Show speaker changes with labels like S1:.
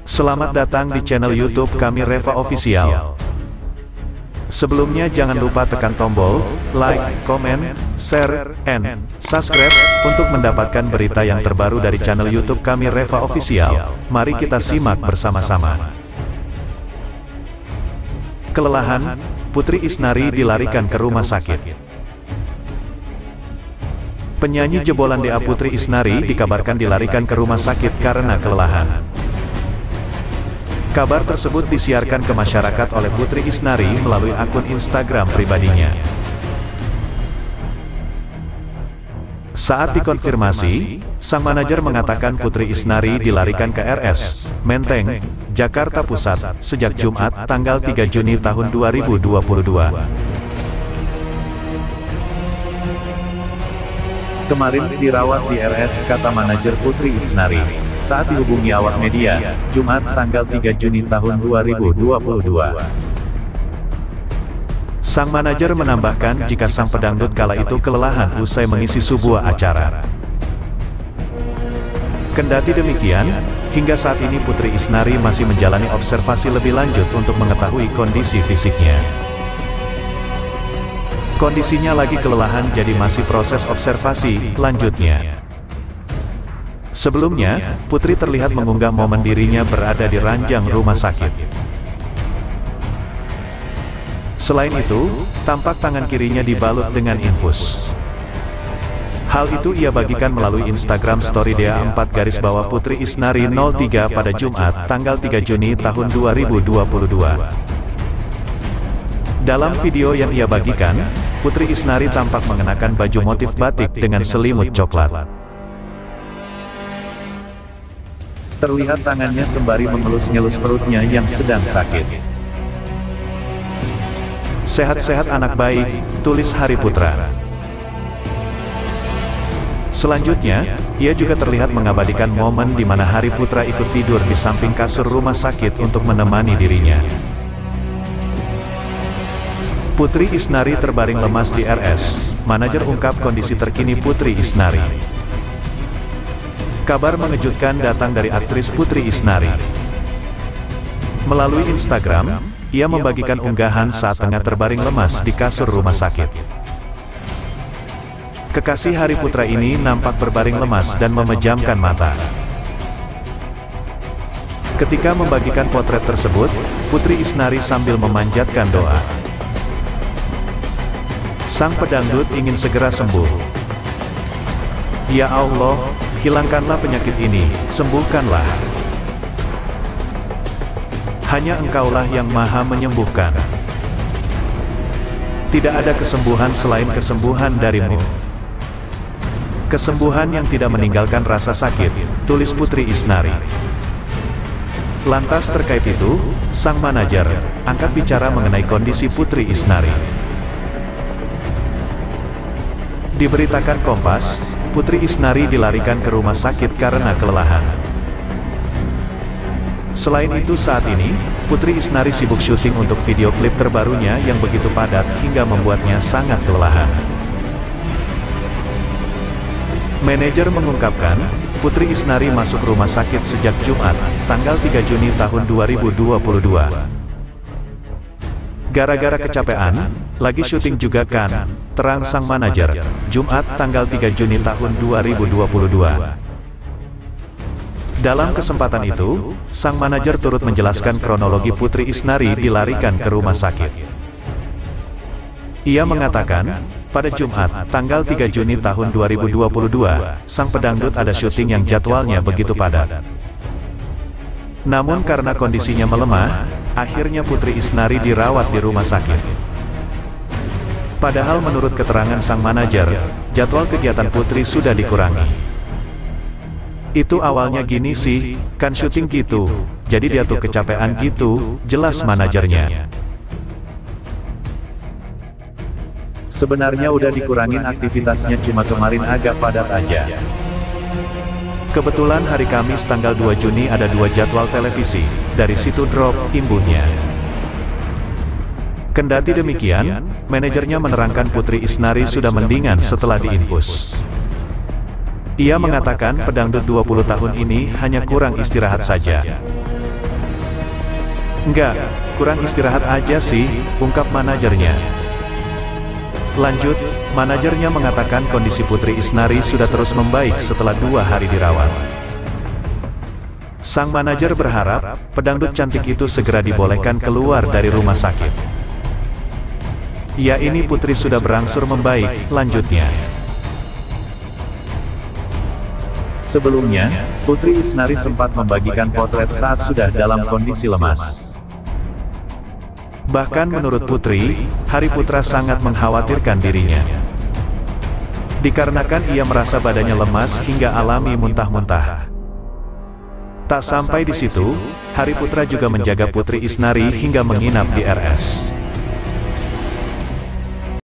S1: Selamat datang di channel YouTube kami Reva Official. Sebelumnya jangan lupa tekan tombol like, comment, share, and subscribe untuk mendapatkan berita yang terbaru dari channel YouTube kami Reva Official. Mari kita simak bersama-sama. Kelelahan, Putri Isnari dilarikan ke rumah sakit. Penyanyi jebolan DA Putri Isnari dikabarkan dilarikan ke rumah sakit karena kelelahan. Kabar tersebut disiarkan ke masyarakat oleh Putri Isnari melalui akun Instagram pribadinya. Saat dikonfirmasi, sang manajer mengatakan Putri Isnari dilarikan ke RS Menteng, Jakarta Pusat, sejak Jumat, tanggal 3 Juni tahun 2022.
S2: Kemarin dirawat di RS, kata manajer Putri Isnari. Saat dihubungi awak media, Jumat tanggal 3 Juni tahun 2022.
S1: Sang manajer menambahkan jika sang pedangdut kala itu kelelahan usai mengisi sebuah acara. Kendati demikian, hingga saat ini Putri Isnari masih menjalani observasi lebih lanjut untuk mengetahui kondisi fisiknya. Kondisinya lagi kelelahan, jadi masih proses observasi lanjutnya. Sebelumnya, Putri terlihat mengunggah momen dirinya berada di ranjang rumah sakit. Selain itu, tampak tangan kirinya dibalut dengan infus. Hal itu ia bagikan melalui Instagram Story DA 4 Putri Isnari 03 pada Jumat, tanggal 3 Juni tahun 2022. Dalam video yang ia bagikan, Putri Isnari tampak mengenakan baju motif batik dengan selimut coklat.
S2: Terlihat tangannya sembari mengelus-ngelus perutnya yang sedang sakit.
S1: Sehat-sehat anak baik, tulis Hari Putra. Selanjutnya, ia juga terlihat mengabadikan momen di mana Hari Putra ikut tidur di samping kasur rumah sakit untuk menemani dirinya. Putri Isnari terbaring lemas di RS, manajer ungkap kondisi terkini Putri Isnari. Kabar mengejutkan datang dari aktris Putri Isnari. Melalui Instagram, ia membagikan unggahan saat tengah terbaring lemas di kasur rumah sakit. Kekasih Hari Putra ini nampak berbaring lemas dan memejamkan mata. Ketika membagikan potret tersebut, Putri Isnari sambil memanjatkan doa. Sang pedangdut ingin segera sembuh. Ya Allah, hilangkanlah penyakit ini, sembuhkanlah. Hanya Engkaulah yang Maha Menyembuhkan. Tidak ada kesembuhan selain kesembuhan dari-Mu. Kesembuhan yang tidak meninggalkan rasa sakit, tulis Putri Isnari. Lantas terkait itu, sang manajer angkat bicara mengenai kondisi Putri Isnari. Diberitakan Kompas, Putri Isnari dilarikan ke rumah sakit karena kelelahan. Selain itu saat ini, Putri Isnari sibuk syuting untuk video klip terbarunya yang begitu padat hingga membuatnya sangat kelelahan. Manajer mengungkapkan, Putri Isnari masuk rumah sakit sejak Jumat, tanggal 3 Juni tahun 2022. Gara-gara kecapean, lagi syuting juga kan, terang sang manajer, Jumat tanggal 3 Juni tahun 2022. Dalam kesempatan itu, sang manajer turut menjelaskan kronologi Putri Isnari dilarikan ke rumah sakit. Ia mengatakan, pada Jumat, tanggal 3 Juni tahun 2022, sang pedangdut ada syuting yang jadwalnya begitu padat. Namun karena kondisinya melemah, akhirnya Putri Isnari dirawat di rumah sakit. Padahal menurut keterangan sang manajer, jadwal kegiatan Putri sudah dikurangi. Itu awalnya gini sih, kan syuting gitu, jadi dia tuh kecapean gitu, jelas manajernya.
S2: Sebenarnya udah dikurangin aktivitasnya, cuma kemarin agak padat aja.
S1: Kebetulan hari Kamis tanggal 2 Juni ada 2 jadwal televisi, dari situ drop, imbuhnya. Kendati demikian, manajernya menerangkan Putri Isnari sudah mendingan setelah diinfus. Ia mengatakan pedangdut 20 tahun ini hanya kurang istirahat saja. Enggak, kurang istirahat aja sih, ungkap manajernya. Lanjut, manajernya mengatakan kondisi Putri Isnari sudah terus membaik setelah 2 hari dirawat. Sang manajer berharap, pedangdut cantik itu segera dibolehkan keluar dari rumah sakit. Ya, ini Putri sudah berangsur membaik, lanjutnya.
S2: Sebelumnya, Putri Isnari sempat membagikan potret saat sudah dalam kondisi lemas.
S1: Bahkan menurut Putri, Hari Putra sangat mengkhawatirkan dirinya. Dikarenakan ia merasa badannya lemas hingga alami muntah-muntah. Tak sampai di situ, Hari Putra juga menjaga Putri Isnari hingga menginap di RS.